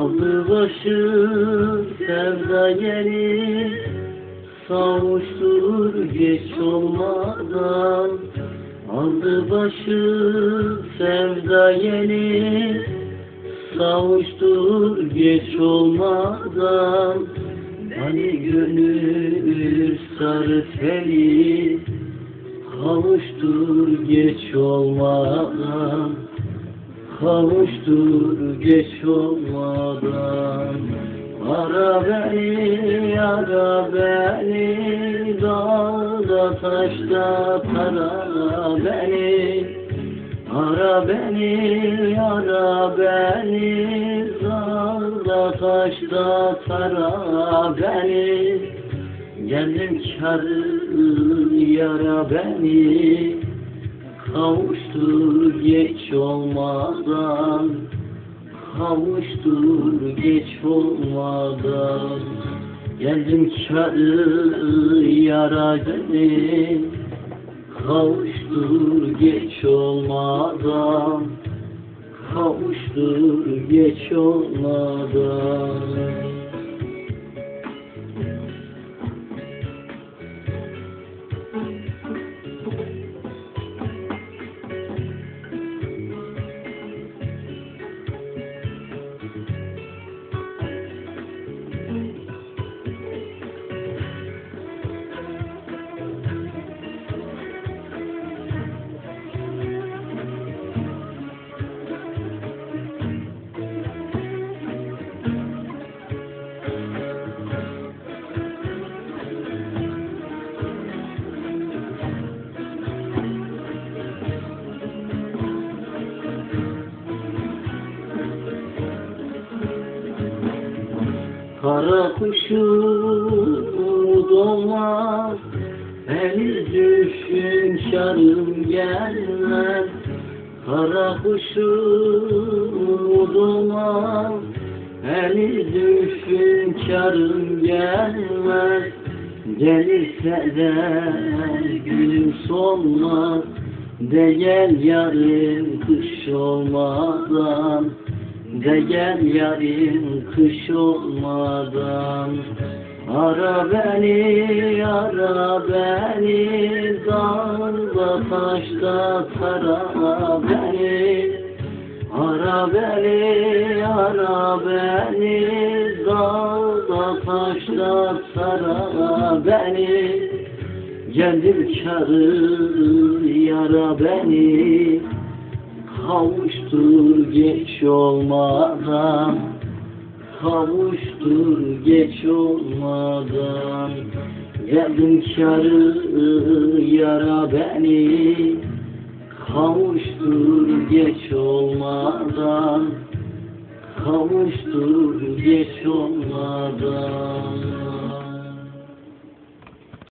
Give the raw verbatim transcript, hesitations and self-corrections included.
Aldı başı sevda yeni, savuşturur geç olmadan. Aldı başı sevda yeni, savuşturur geç olmadan. Hani gönül sarı teli, kavuştur geç olmadan. Kavuştur geç olmadan. Ara beni, ara beni, dağda taşta tara beni. Ara beni, ara beni, dağda taşta tara beni. Geldim karı yara beni, kavuştur geç olmadan. Kavuştur geç olmadan. Geldim karı yara beni, kavuştur geç olmadan. Kavuştur geç olmadan. Kara kuşum dolmaz, henüz düşün şarım gelmez. Kara kuşum dolmaz, henüz düşün şarım gelmez. Gelirse de gülüm solmaz, de gel yarın kış olmadan. De gel yarın kış olmadan. Ara beni, ara beni, dağda taşta tara beni. Ara beni, ara beni, dağda taşta tara beni. Geldim karı yara beni, kavuştur geç olmadan. Kavuştur geç olmadan. Geldim karı yara beni, kavuştur geç olmadan. Kavuştur geç olmadan.